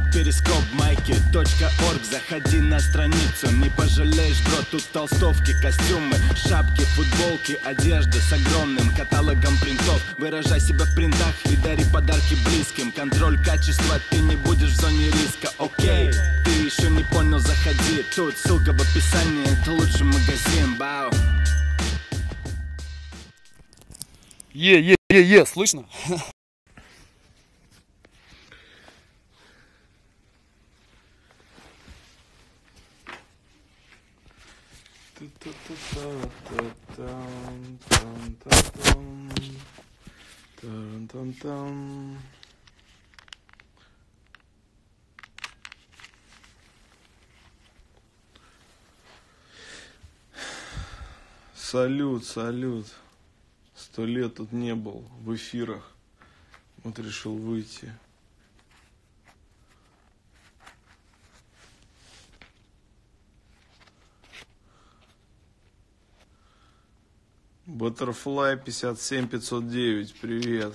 Перископ, майки.орг. Заходи на страницу, не пожалеешь, бро. Тут толстовки, костюмы, шапки, футболки, одежда с огромным каталогом принтов. Выражай себя в принтах и дари подарки близким. Контроль качества, ты не будешь в зоне риска. Окей, ты еще не понял, заходи. Тут ссылка в описании, это лучший магазин. Бау. Слышно? Салют. 100 лет тут не был в эфирах. Вот решил выйти. Butterfly 57509, привет.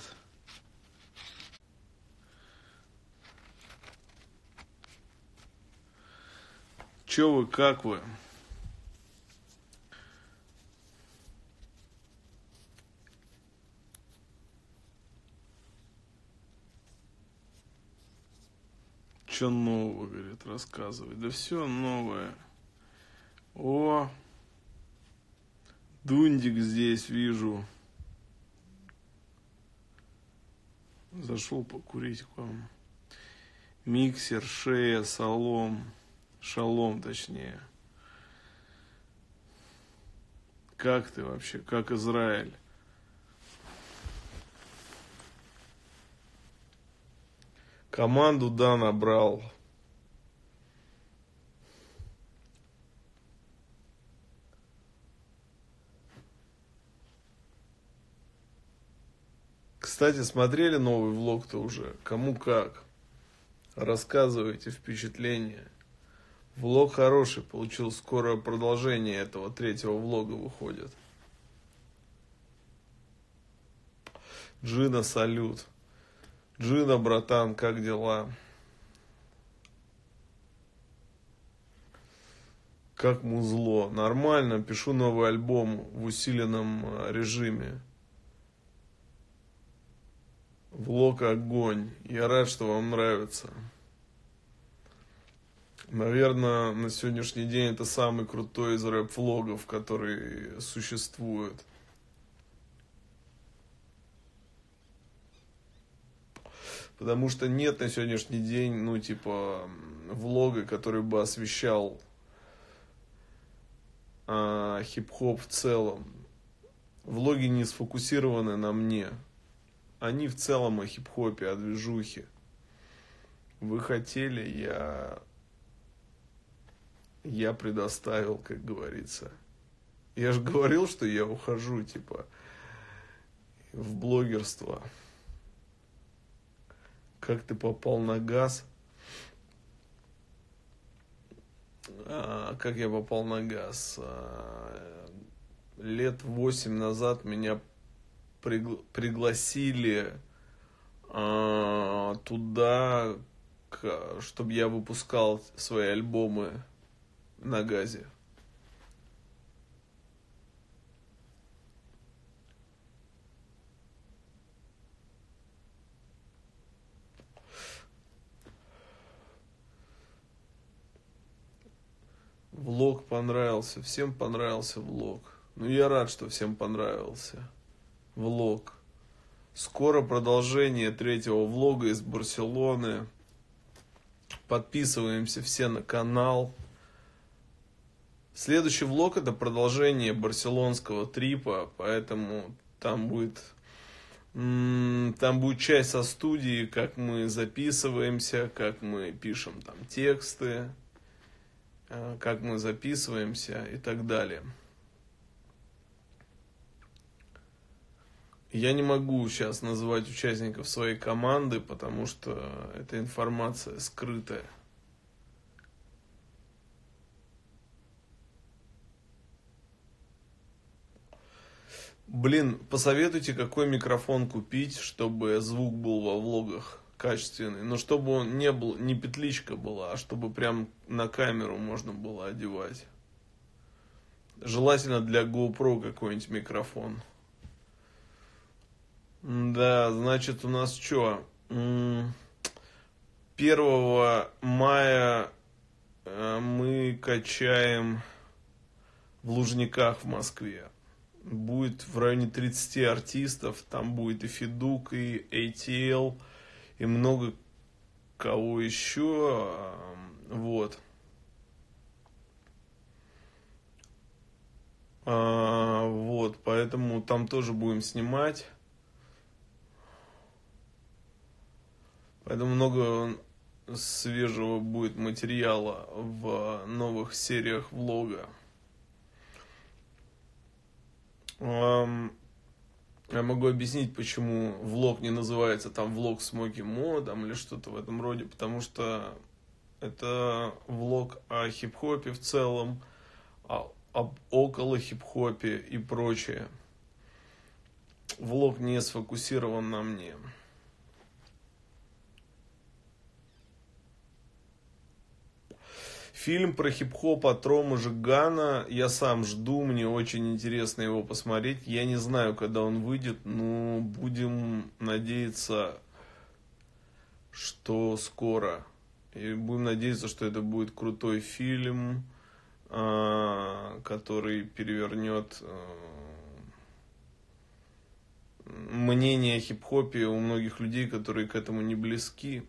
Чё вы, как вы? Чё нового, говорит, рассказывай. Да все новое. О, Дундик здесь вижу. Зашел покурить к вам. Миксер, шея, шалом точнее. Как ты вообще? Как Израиль? Команду, да, набрал. Кстати, смотрели новый влог-то уже? Кому как? Рассказывайте впечатления. Влог хороший, получил скоро продолжение этого 3-го влога выходит. Джина, салют. Джина, братан, как дела? Как музло? Нормально, пишу новый альбом в усиленном режиме. Влог огонь. Я рад, что вам нравится. Наверное, на сегодняшний день это самый крутой из рэп-влогов, который существует. Потому что нет на сегодняшний день, влога, который бы освещал хип-хоп в целом. Влоги не сфокусированы на мне. Они в целом о хип-хопе, о движухе. Вы хотели, я предоставил, как говорится. Я же говорил, что я ухожу, в блогерство. Как ты попал на газ? Как я попал на газ? Лет 8 назад меня пригласили туда, чтобы я выпускал свои альбомы на газе. Влог понравился, всем понравился влог. Я рад, что всем понравился влог. Скоро продолжение 3-го влога из Барселоны. Подписываемся все на канал. Следующий влог — это продолжение барселонского трипа, поэтому там будет часть со студии, как мы записываемся, как мы пишем там тексты, как мы записываемся и так далее. Я не могу сейчас называть участников своей команды, потому что эта информация скрытая. Посоветуйте, какой микрофон купить, чтобы звук был во влогах качественный, но чтобы он не был, не петличка была, а чтобы прям на камеру можно было одевать. Желательно для GoPro какой-нибудь микрофон. Да, значит, у нас что? 1 мая мы качаем в Лужниках в Москве. Будет в районе 30 артистов. Там будет и Федук, и ATL, и много кого еще. Вот. Вот, поэтому там тоже будем снимать. Поэтому много свежего будет материала в новых сериях влога. Я могу объяснить, почему влог не называется там влог Смоки Мо там, или что-то в этом роде. Потому что это влог о хип-хопе в целом, об около хип-хопе и прочее. Влог не сфокусирован на мне. Фильм про хип-хоп от Ромы Жигана я сам жду, мне очень интересно его посмотреть. Я не знаю, когда он выйдет, но будем надеяться, что скоро. И будем надеяться, что это будет крутой фильм, который перевернет мнение о хип-хопе у многих людей, которые к этому не близки.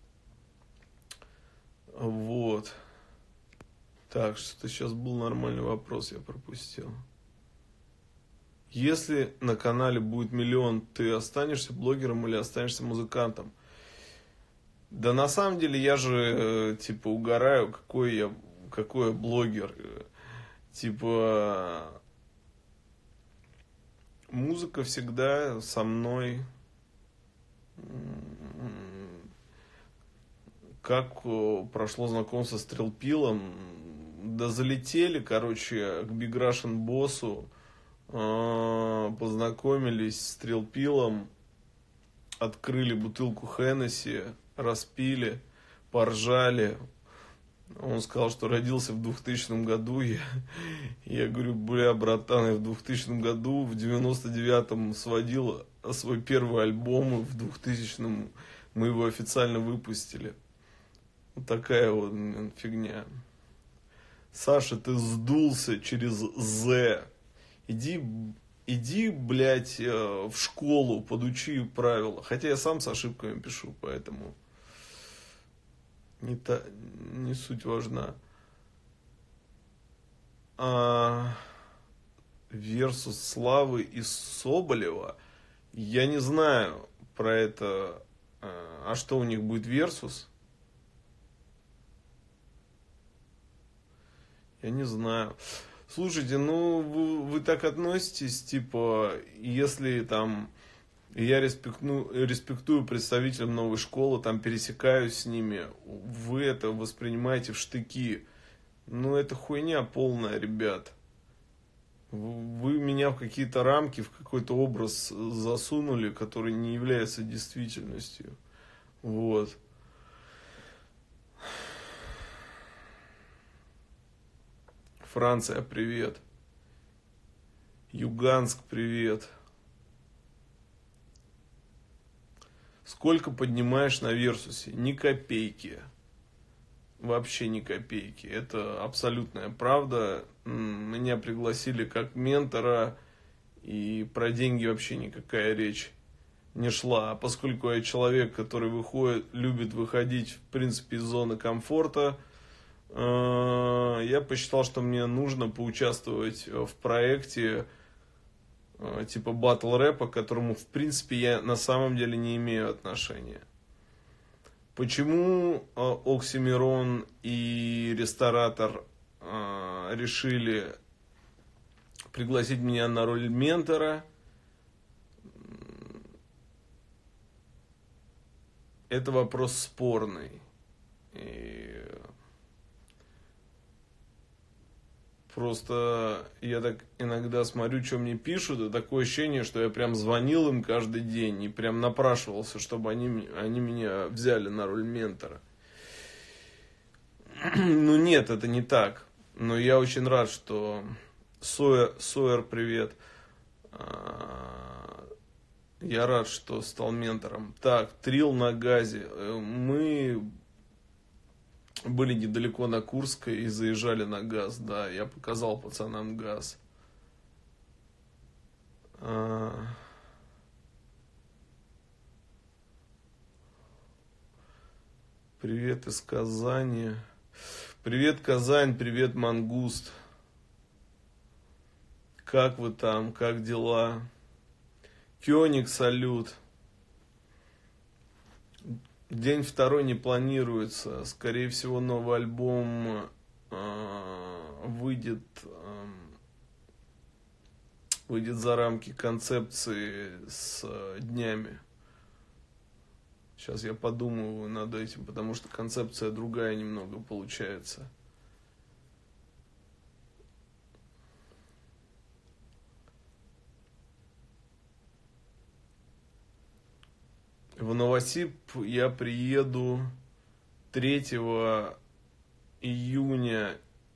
Вот. Так, что-то сейчас был нормальный вопрос, я пропустил. Если на канале будет 1 миллион, ты останешься блогером или останешься музыкантом? Да на самом деле я же типа угораю, какой я блогер. Типа музыка всегда со мной. Как прошло знакомство с Стрелпилом? Да залетели, короче, к Big Russian боссу, познакомились с Стрелпилом, открыли бутылку Хеннесси, распили, поржали. Он сказал, что родился в 2000 году. Я говорю, бля, братан, я в 2000 году, в 99-м сводил свой первый альбом, и в 2000-м мы его официально выпустили. Вот такая вот фигня. Саша, ты сдулся через «З». Иди, блядь, в школу, подучи правила. Хотя я сам с ошибками пишу, поэтому не суть важна. Версус Славы и Соболева. Я не знаю про это. А что у них будет версус? Я не знаю. Слушайте, ну вы так относитесь, типа, если там я респектую представителям новой школы, там пересекаюсь с ними, вы это воспринимаете в штыки. Ну это хуйня полная, ребят. Вы меня в какие-то рамки, в какой-то образ засунули, который не является действительностью. Вот. Франция, привет. Юганск, привет. Сколько поднимаешь на Версусе? Ни копейки. Вообще ни копейки. Это абсолютная правда. Меня пригласили как ментора, и про деньги вообще никакая речь не шла. А поскольку я человек, который любит выходить, в принципе, из зоны комфорта, я посчитал, что мне нужно поучаствовать в проекте типа батл рэпа, к которому, в принципе, я на самом деле не имею отношения. Почему Оксимирон и Ресторатор решили пригласить меня на роль ментора? Это вопрос спорный. И Просто я так иногда смотрю, что мне пишут, и такое ощущение, что я прям звонил им каждый день и прям напрашивался, чтобы они меня взяли на роль ментора. Ну нет, это не так. Но я очень рад, что Сойер, привет. Я рад, что стал ментором. Так, Трил на газе. Мы были недалеко на Курской и заезжали на газ. Да, я показал пацанам газ. Привет из Казани. Привет, Казань, привет, Мангуст. Как вы там, как дела? Кёник, салют. День второй не планируется. Скорее всего, новый альбом выйдет за рамки концепции с днями. Сейчас я подумаю над этим, потому что концепция другая немного получается. В Новосиб я приеду 3 июня,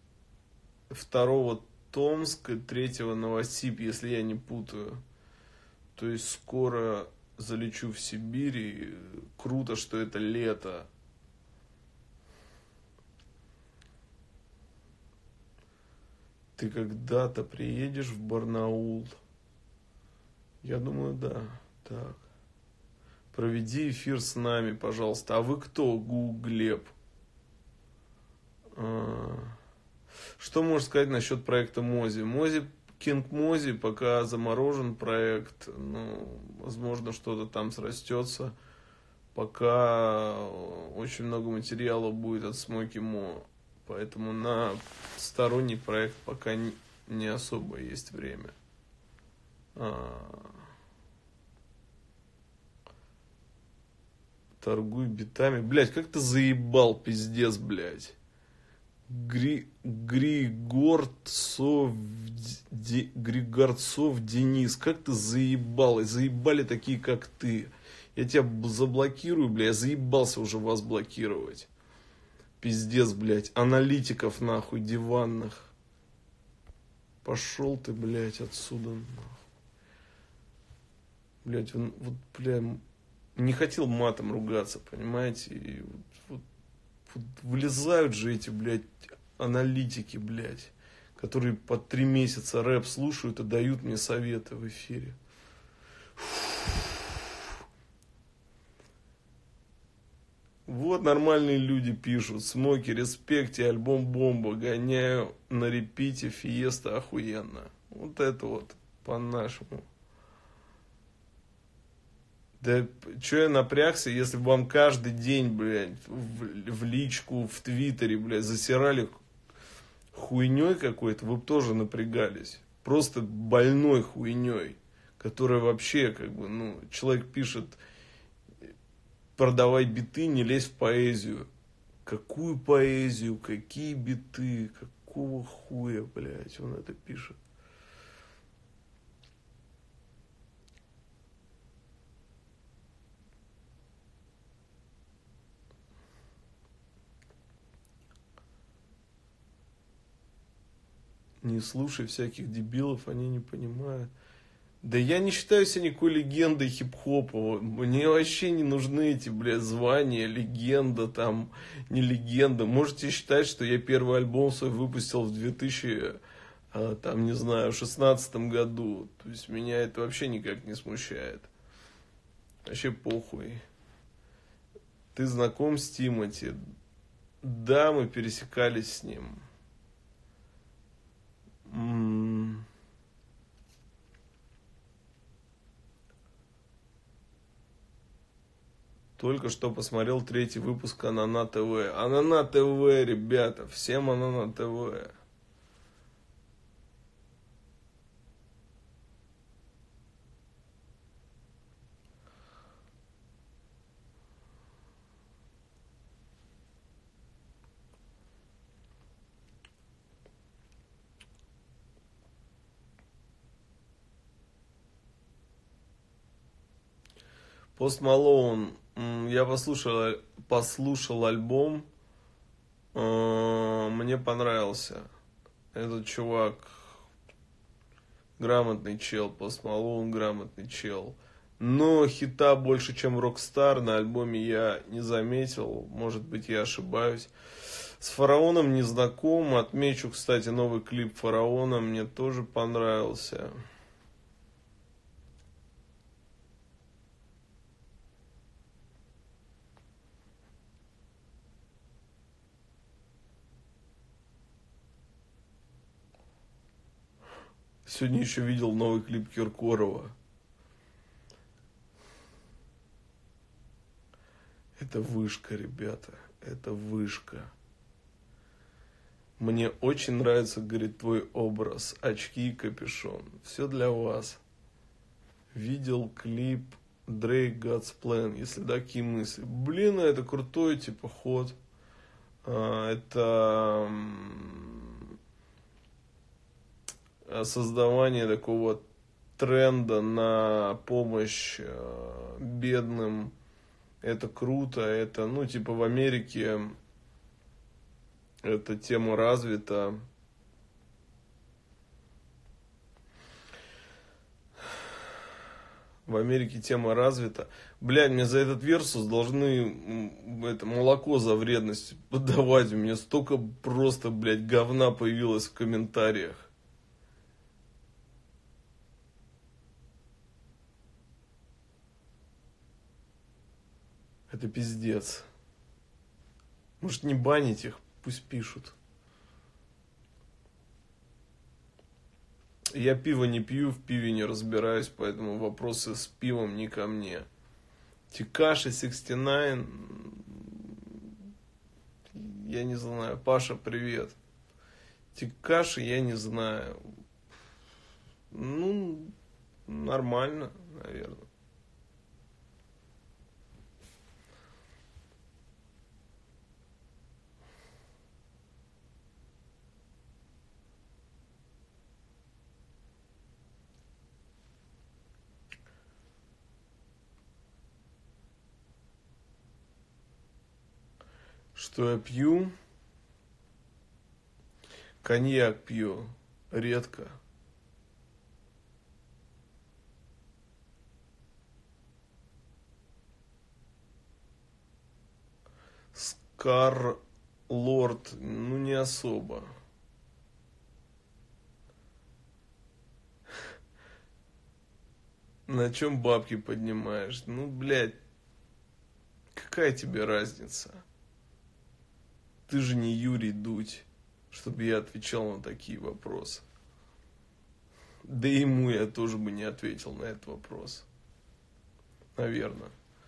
2 Томск и 3 Новосиб, если я не путаю. То есть скоро залечу в Сибирь, и круто, что это лето. Ты когда-то приедешь в Барнаул? Я думаю, да. Так. Проведи эфир с нами, пожалуйста. А вы кто, Глеб? Что можешь сказать насчет проекта Мози? Кинг Мози пока заморожен проект. Ну, возможно, что-то там срастется. Пока очень много материала будет от Смоки Мо. Поэтому на сторонний проект пока не особо есть время. Торгуй битами. Блять, как ты заебал, пиздец, блять. Григорцов Денис, как ты заебал. И заебали такие, как ты. Я тебя заблокирую, бля. Я заебался уже вас блокировать. Пиздец, блядь. Аналитиков, нахуй, диванных. Пошел ты, блядь, отсюда, нахуй. Блядь, он, вот, бля, не хотел матом ругаться, понимаете? И вот вылезают же эти, блядь, аналитики, блядь, которые по 3 месяца рэп слушают и дают мне советы в эфире. Вот нормальные люди пишут. Смоки, респекте, альбом бомба. Гоняю на репите, фиеста охуенно. Вот это вот по-нашему. Да что я напрягся, если бы вам каждый день, блядь, в личку, в Твиттере, блядь, засирали хуйней какой-то, вы бы тоже напрягались. Просто больной хуйней, которая вообще, как бы, ну, человек пишет: продавай биты, не лезь в поэзию. Какую поэзию, какие биты, какого хуя, блядь, он это пишет. Не слушай всяких дебилов, они не понимают. Да я не считаю себя никакой легендой хип-хопа. Мне вообще не нужны эти, блядь, звания, легенда там, не легенда. Можете считать, что я первый альбом свой выпустил в 2016 году. То есть меня это вообще никак не смущает. Вообще похуй. Ты знаком с Тимати? Да, мы пересекались с ним. Только что посмотрел 3-й выпуск Анана ТВ. Анана ТВ, ребята, всем Анана ТВ. Пост Малоун. Я послушал альбом. Мне понравился. Этот чувак грамотный чел. Пост Малоун грамотный чел. Но хита больше, чем Рокстар, на альбоме я не заметил. Может быть, я ошибаюсь. С Фараоном не знаком. Отмечу, кстати, новый клип Фараона. Мне тоже понравился. Сегодня еще видел новый клип Киркорова. Это вышка, ребята. Это вышка. Мне очень нравится, говорит, твой образ. Очки и капюшон. Все для вас. Видел клип Drake God's Plan. Если такие мысли. Блин, это крутой типа ход. Это создавание такого тренда на помощь бедным. Это круто. Это, ну, типа в Америке эта тема развита. В Америке тема развита. Блядь, мне за этот версус должны это молоко за вредность подавать. У меня столько просто, блядь, говна появилось в комментариях. Это пиздец. Может, не банить их? Пусть пишут. Я пиво не пью, в пиве не разбираюсь, поэтому вопросы с пивом не ко мне. Текаши 69. Я не знаю. Паша, привет. Текаши я не знаю. Ну, нормально, наверное. Что я пью? Коньяк пью. Редко. Скарлорд, ну не особо. На чем бабки поднимаешь? Ну, блядь, какая тебе разница? Ты же не Юрий Дудь, чтобы я отвечал на такие вопросы. Да и ему я тоже бы не ответил на этот вопрос. Наверное.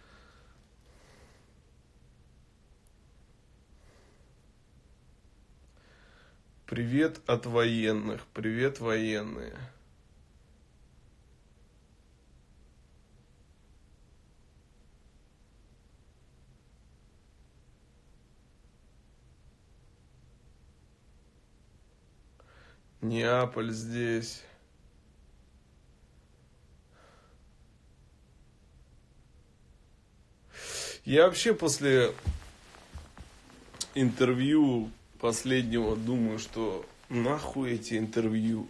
Привет от военных. Привет, военные. Неаполь здесь. Я вообще после интервью последнего думаю, что нахуй эти интервью.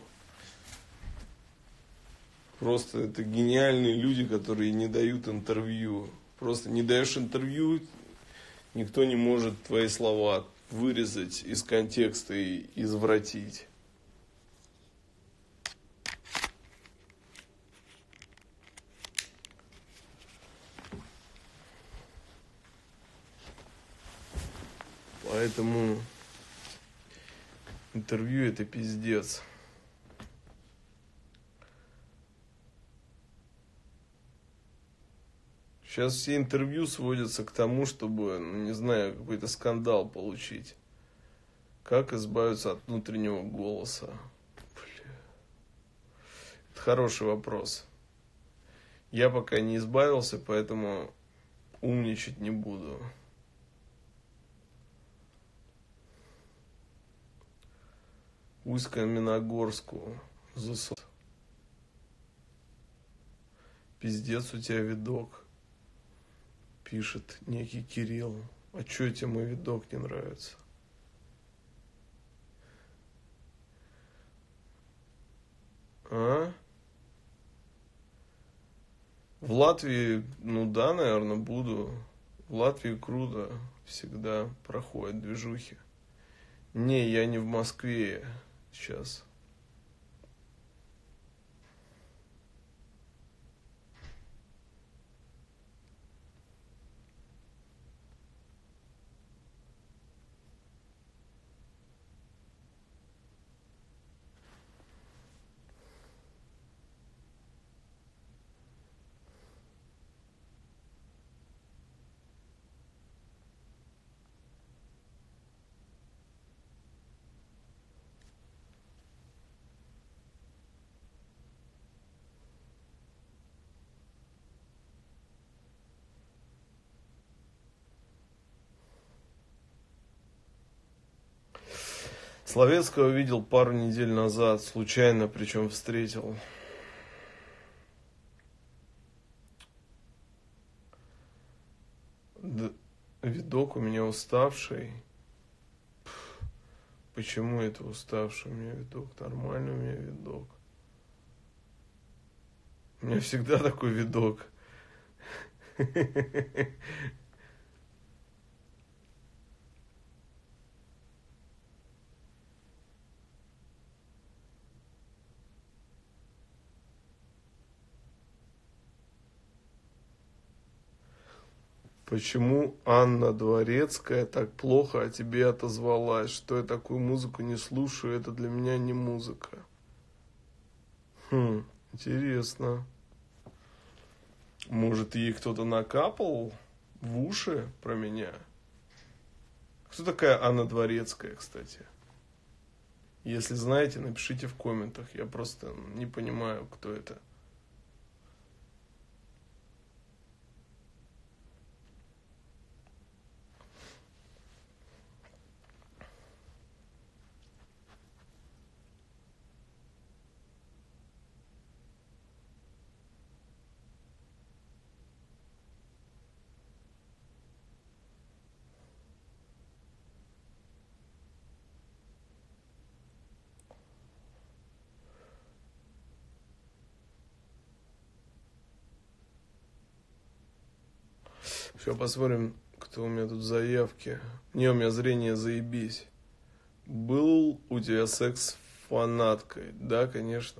Просто это гениальные люди, которые не дают интервью. Просто не даешь интервью, никто не может твои слова вырезать из контекста и извратить. Поэтому интервью это пиздец. Сейчас все интервью сводятся к тому, чтобы, ну, не знаю, какой-то скандал получить. Как избавиться от внутреннего голоса? Бля. Это хороший вопрос. Я пока не избавился, поэтому умничать не буду. Усть-Каменогорску засот. Пиздец у тебя видок. Пишет некий Кирилл. А чё тебе мой видок не нравится? А? В Латвии, ну да, наверное, буду. В Латвии круто. Всегда проходят движухи. Не, я не в Москве сейчас. Словецкого видел пару недель назад, случайно причем встретил. Видок у меня уставший. Почему это уставший у меня видок? Нормальный у меня видок. У меня всегда такой видок. Почему Анна Дворецкая так плохо о тебе отозвалась? Что я такую музыку не слушаю, это для меня не музыка. Интересно. Может, ей кто-то накапал в уши про меня? Кто такая Анна Дворецкая, кстати? Если знаете, напишите в комментах. Я просто не понимаю, кто это. Сейчас посмотрим, кто у меня тут в заявке. Не, у меня зрение заебись. Был у тебя секс с фанаткой? Да, конечно.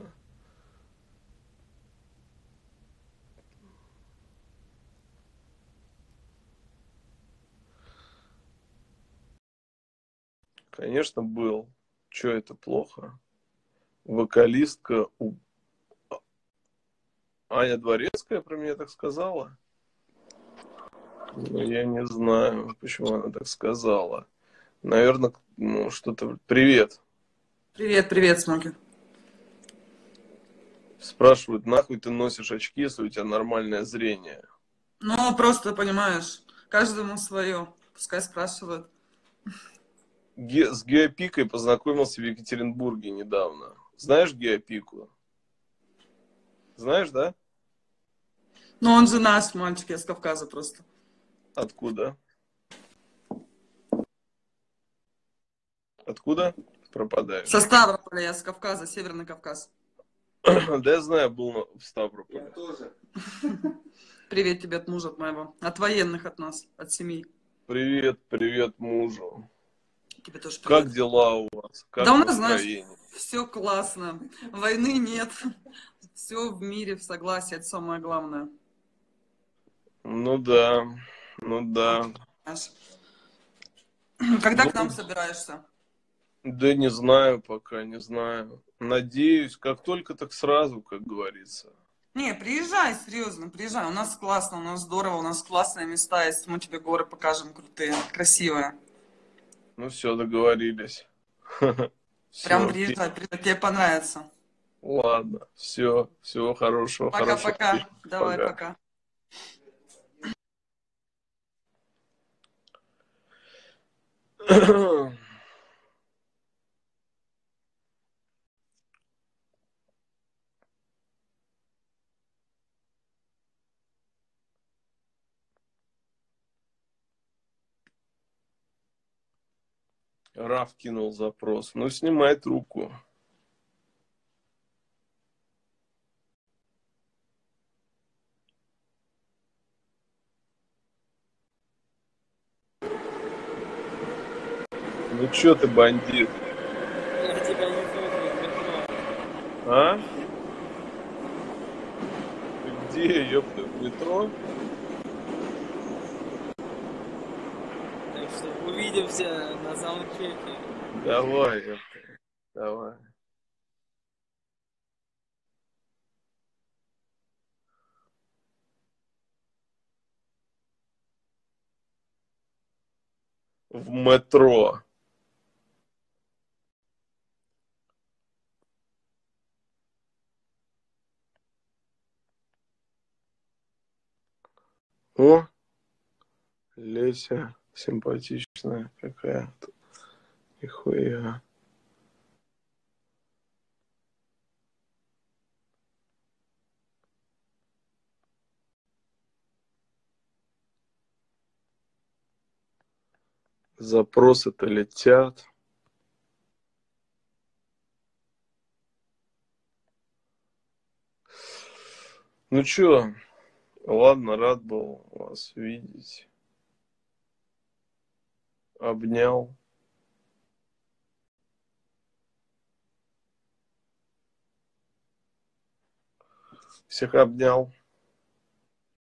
Конечно, был. Че это плохо? Вокалистка Аня Дворецкая про меня так сказала? Ну, я не знаю, почему она так сказала. Наверное, ну, что-то... Привет. Привет, привет, Смоки. Спрашивают, нахуй ты носишь очки, если у тебя нормальное зрение? Ну, просто, понимаешь, каждому свое. Пускай спрашивают. С Геопикой познакомился в Екатеринбурге недавно. Знаешь Геопику? Знаешь, да? Ну, он же наш мальчик, я с Кавказа просто. Откуда? Откуда пропадаешь? Со Ставрополя, я с Кавказа, Северный Кавказ. Да я знаю, был в Ставрополе. Я тоже. Привет тебе от мужа от моего. От военных, от нас, от семьи. Привет, привет мужу. Тебе тоже привет. Как дела у вас? Как да у нас, настроение? знаешь, все классно. Войны нет. Все в мире, в согласии, это самое главное. Ну да, ну да. Когда Ну, к нам собираешься? да не знаю пока, не знаю. Надеюсь, как только, так сразу, как говорится. Не, приезжай, серьезно, приезжай. У нас классно, у нас здорово, у нас классные места есть. Мы тебе горы покажем крутые, красивые. Ну все, договорились. Прям Все, приезжай, приезжай, тебе понравится. ладно, все, всего хорошего, хорошего Пока-пока. вечера. Давай, пока. Раф кинул запрос. Ну, снимай трубку. Ну, чё ты, бандит? Я тебя не слушаю в метро. А? Ты где, ёпта, в метро? Так что увидимся на саундчеке. Давай, ёпта, давай. В метро. О, Леся симпатичная какая-то. Нихуя. Запросы-то летят. Ну чё, ладно, рад был вас видеть. Обнял. Всех обнял.